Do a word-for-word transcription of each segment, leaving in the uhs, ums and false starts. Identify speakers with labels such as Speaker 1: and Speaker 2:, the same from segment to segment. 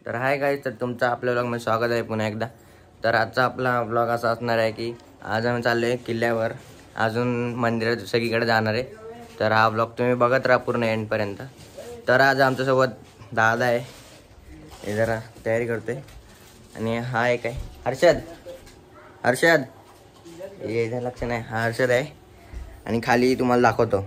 Speaker 1: तर hi guys, तर तुमचं आपल्या ब्लॉगमध्ये स्वागत आहे पुन्हा एकदा। तर आजचा आपला ब्लॉग असा असणार आहे की आज आम्ही चाललो आहे किल्ल्यावर, अजून मंदिरात सगळीकडे जाणार आहे। तर हा ब्लॉग तुम्ही बघत राहा पूर्ण एंडपर्यंत। तर आज आमच्यासोबत दादा आहे, हे जरा तयारी करतोय, आणि हा एक आहे हर्षद। हर्षद ये इथं लक्ष नाही, हा हर्षद आहे। आणि खाली तुम्हाला दाखवतो,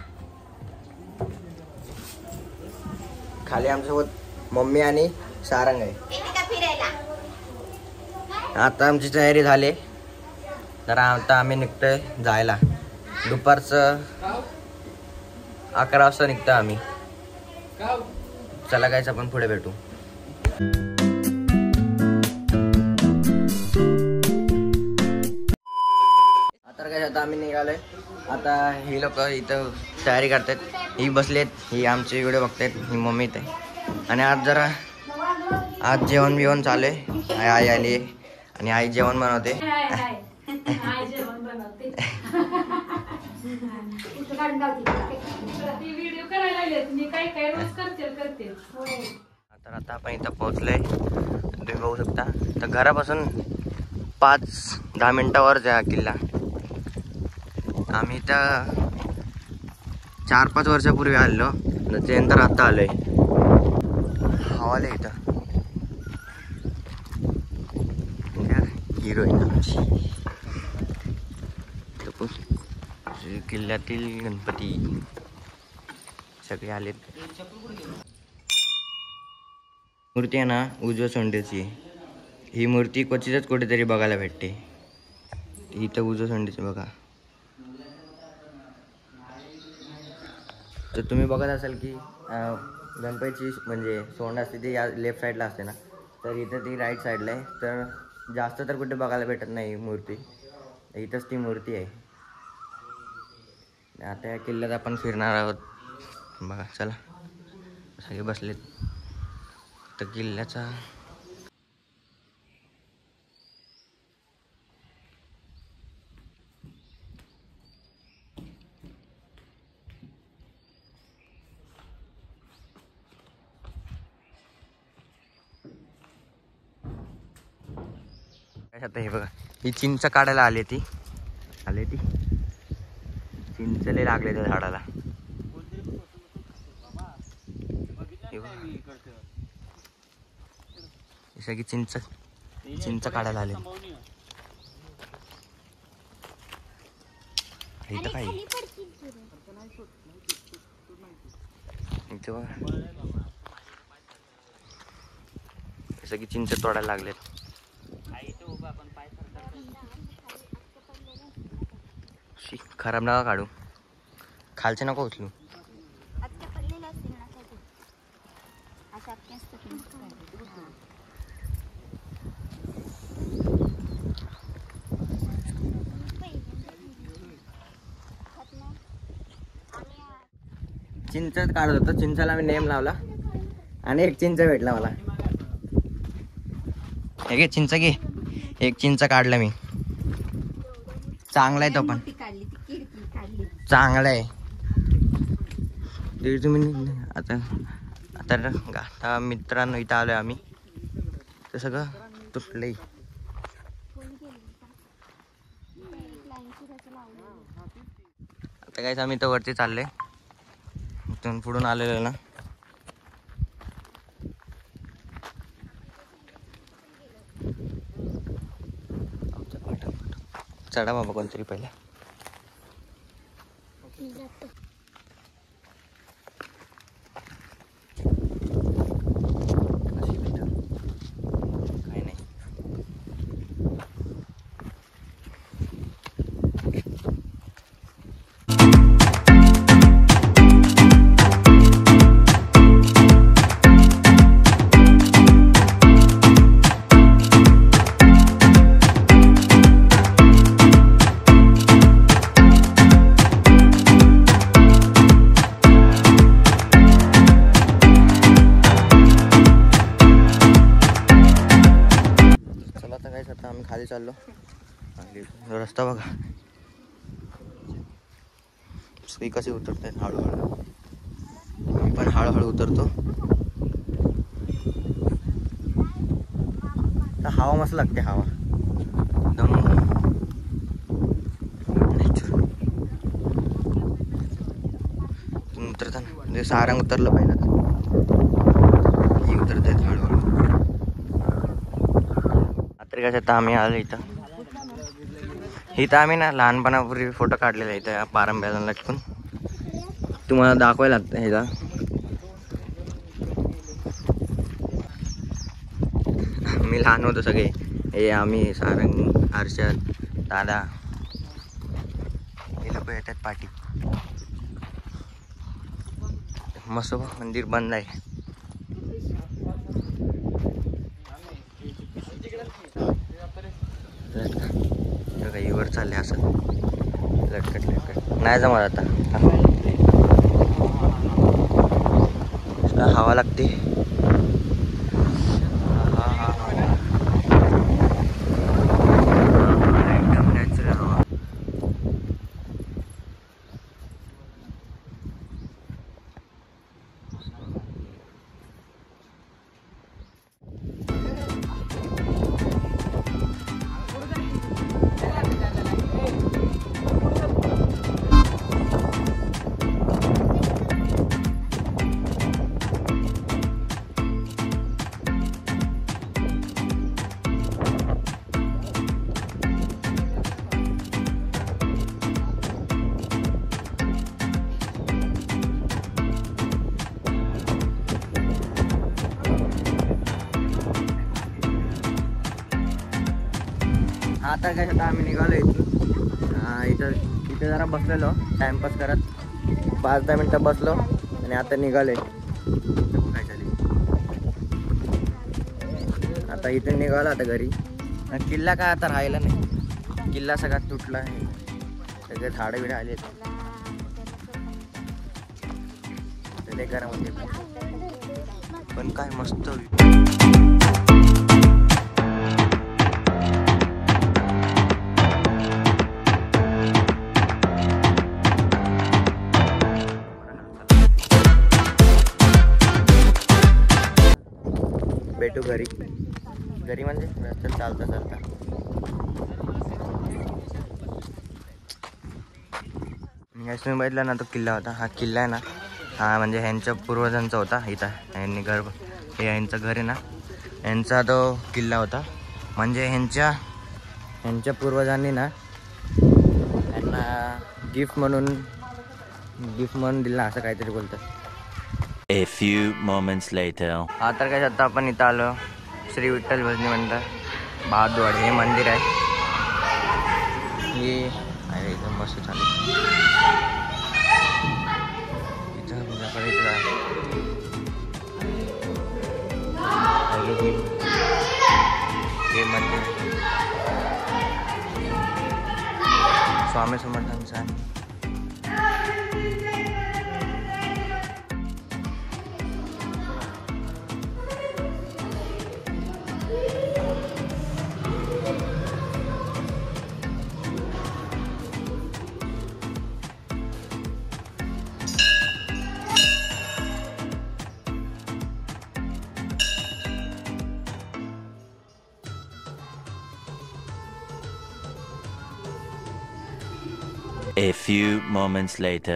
Speaker 1: खाली आमच्यासोबत मम्मी आणि सारंग आहे। आता आमची तयारी झाली, तर आता आम्ही निघतोय जायला। दुपारचं अकरा वाजता निघतो आम्ही। चला गाईस, आपण पुढे भेटू। आता काय आता आम्ही निघालोय। आता ही लोक इथं तयारी करतात, ही बसलेत, ही आमचे व्हिडिओ बघतात, ही मम्मी इथे। आणि आज जरा आज जेवण बिवण चालू आहे। आई आई आली आणि आई जेवण बनवते। तर आता आपण इथं पोहोचलोय, तुम्ही बघू शकता। तर घरापासून पाच दहा मिनिटावर जा किल्ला। आम्ही इथं चार पाच वर्षापूर्वी आलो, त्यानंतर आता आलोय। हवाले इथं हिरोईन आमची। किल्ल्यातील गणपती सगळे आलेत। मूर्ती आहे ना उजव्या सोंडीची, ही मूर्ती क्वचितच कुठेतरी बघायला भेटते। इथं उजव्या सोंडीची बघा। तर तुम्ही बघत असाल की गणपतीची म्हणजे सोंड असते ती या लेफ्ट साईडला असते ना, तर इथं ती राईट साईडला आहे। तर जास्त तर कुठे बघायला भेटत नाही मूर्ती, इथंच ती मूर्ती आहे। आता या किल्ल्यात आपण फिरणार आहोत बघा, चला सगळे बसलेत। तर किल्ल्याचा आता हे बघा, ही चिंच काढायला आली ती आली ती चिंचले लागले त्या झाडाला। सगळी चिंच चिंच काढायला आले। इथं काय सगळी चिंच तोडायला लागलेत। खराब नका काढू, खालचे नको उचलू। चिंच काढत होतो, चिंचाला मी नेम लावला आणि एक चिंच भेटला मला। हे घे चिंच घे, एक चिंच काढला मी। चांगला आहे तो पण, चांगला आहे। तुम्ही आता आता आता मित्रांनो इथं आलोय आम्ही, तर सगळं तुटलंय। आता काहीच आम्ही इथं वरती चाललोय, इथून पुढून आलेलो ना। चढा बाबा कोणतरी पहिला। आता आम्ही खाली चाललो, रस्ता बघा कसे उतरतात हळूहळू। मी पण हळूहळू उतरतो। तर हवा मस्त लागते, हवा एकदम नॅचरल. उतरताना म्हणजे सारंग उतरलं पहिलं, ही उतरते हळूहळू. आता कसं आम्ही आलो इथं. इथं आम्ही ना लहानपणापूर्वी फोटो काढलेला इथं या पारंब्याला लटकून. तुम्हाला दाखवायला लागतं ह्याला. मी लहान होतो सगळे, हे आम्ही सारंग, हर्षद, दादा, हे लोक येतात पाठी. मसोबा मंदिर बंद आहे. काही वर चालले असं लटकट लटकट नाही जमत आता. हवा लागते. एकदम नॅचरल हवा. आता काय आता आम्ही निघालो इथून. इथं इथं जरा बसलेलो टाइमपास करत, पाच दहा मिनटं बसलो आणि आता निघालोय. काय झाली आता इथून निघालो आता घरी. किल्ला काय आता राहिला नाही, किल्ला सगळा तुटला आहे, सगळे झाडं बिडं आले ते घरामध्ये. पण काय मस्त भेटू घरी. घरी म्हणजे रस्त्यात चालता चालता. तुम्ही बघितला ना तो किल्ला होता. हा किल्ला आहे ना, हा म्हणजे ह्यांच्या पूर्वजांचा होता. इथं यांनी घर, हे यांचं घर आहे ना, यांचा तो किल्ला होता. म्हणजे ह्यांच्या ह्यांच्या पूर्वजांनी ना यांना गिफ्ट म्हणून गिफ्ट म्हणून दिला असं काहीतरी बोलतात.
Speaker 2: A few moments later.
Speaker 1: हा तर काय आता आपण इथं आलो श्री विठ्ठल भजनी मंदिर बहादवाड. हे मंदिर आहे. हे आहे एकदम मस्त चालू. इथं बघाकडे इथं हे मंदिर स्वामी समर्थांचं आहे.
Speaker 2: A few moments later.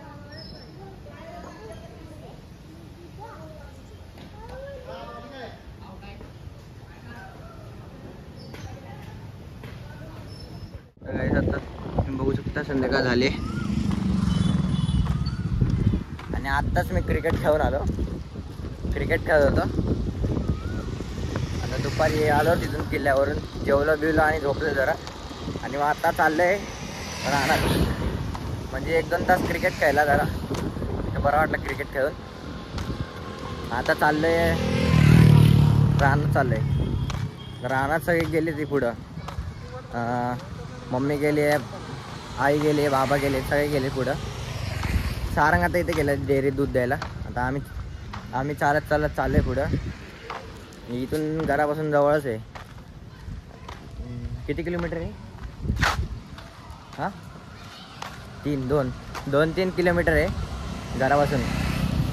Speaker 1: आता तुम्ही बघू शकता संध्याकाळ झाली आणि आत्ताच मी क्रिकेट खेळून आलो. क्रिकेट खेळत होतो. आता दुपारी आलो तिथून किल्ल्यावरून, जेवलो बिवलो आणि झोपलो जरा. आणि मग आता चाललंय राहणार. म्हणजे एक दोन तास क्रिकेट खेळला जरा, तर बरं वाटलं क्रिकेट खेळून. आता चाललंय राहणं. चाललंय राहणार. सगळे गेले ती पुढं. मम्मी गेली आहे, आई गेली आहे, बाबा गेले, सगळे गेले पुढं. सारंग आता इथे गेलं डेअरीत दूध द्यायला. आता आम्ही आम्ही चालत चालत चाललो आहे पुढं. इथून घरापासून जवळच आहे. किती किलोमीटर आहे? हां तीन दोन दोन तीन किलोमीटर आहे घरापासून.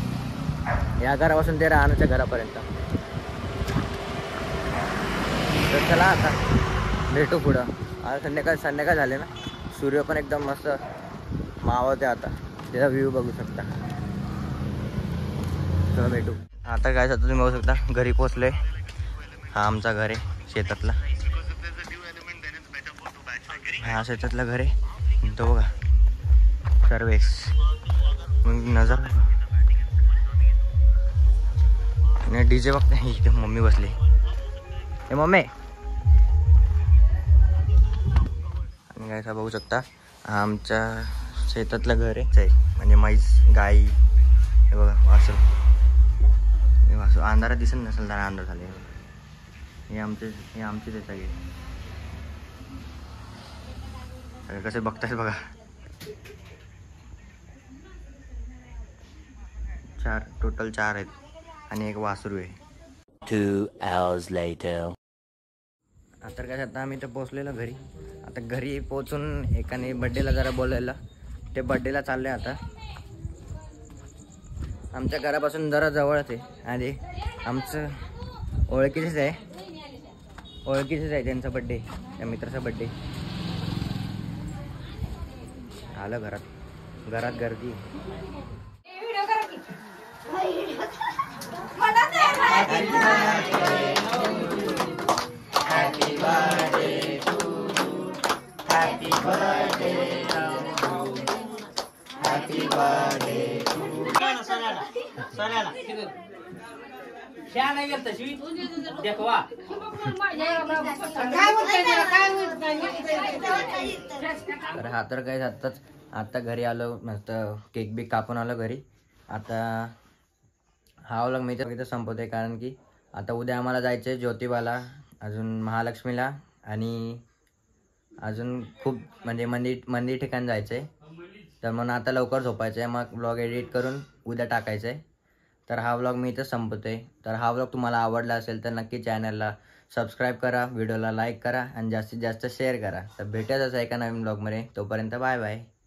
Speaker 1: या घरापासून ते राहण्याच्या घरापर्यंत. चला आता भेटू पुढं. आता संध्याकाळ संध्याकाळ झाले ना, सूर्य पण एकदम मस्त मावळते आता, त्याचा व्ह्यू बघू शकता. चला भेटू आता. काय तुम्ही बघू शकता घरी पोचलोय. हा आमचा घर आहे शेतातला. हा शेतातला घर आहे तो बघा. सर्वेस मग नजर नाही. डीजे बघता इथे मम्मी बसली. हे मम्मी. आणि काय बघू शकता आमच्या शेतातलं घर आहे, म्हणजे म्हैस गाई. हे बघा वासरू. हे वासरू अंधारात दिसत नसेल तर अंधार झाले. हे आमचे हे आमचे ते सगळे सगळे कसे बघतायत बघा. चार टोटल चार आहेत आणि एक वासरू आहे.
Speaker 2: Two hours later.
Speaker 1: आता काय आता आम्ही तर पोचलेलो घरी. आता घरी पोचून एकाने बड्डेला जरा बोलायला, ते बड्डेला चालले. आता आमच्या घरापासून जरा जवळच आहे आणि आमचं ओळखीचेच आहे ओळखीचेच आहे त्यांचा बड्डे, त्या मित्राचा बड्डे. आलं घरात घरात गर्दी. Happy birthday to you. Happy birthday to you. Happy birthday to you.
Speaker 3: सोन्याला सोन्याला शाळा गेलता शिवी देखवा
Speaker 1: तर हा तर काय आत्ताच आता घरी आलो, मस्त केक बिक कापून आलो घरी. आता हा व्लॉग मी तर इथं संपवते, कारण की आता उद्या आम्हाला जायचं आहे ज्योतिबाला, अजून महालक्ष्मीला आणि अजून खूप म्हणजे मंदिर मंदिर ठिकाण जायचं आहे. तर म्हणून आता लवकर झोपायचं आहे, मग व्लॉग एडिट करून उद्या टाकायचं आहे. तर हा व्लॉग मी इथं संपवते. तर हा व्लॉग तुम्हाला आवडला असेल तर नक्की चॅनलला सबस्क्राईब करा, व्हिडिओला लाईक करा आणि जास्तीत जास्त शेअर करा. तर भेटायचं एका नवीन व्लॉगमध्ये. तोपर्यंत बाय बाय.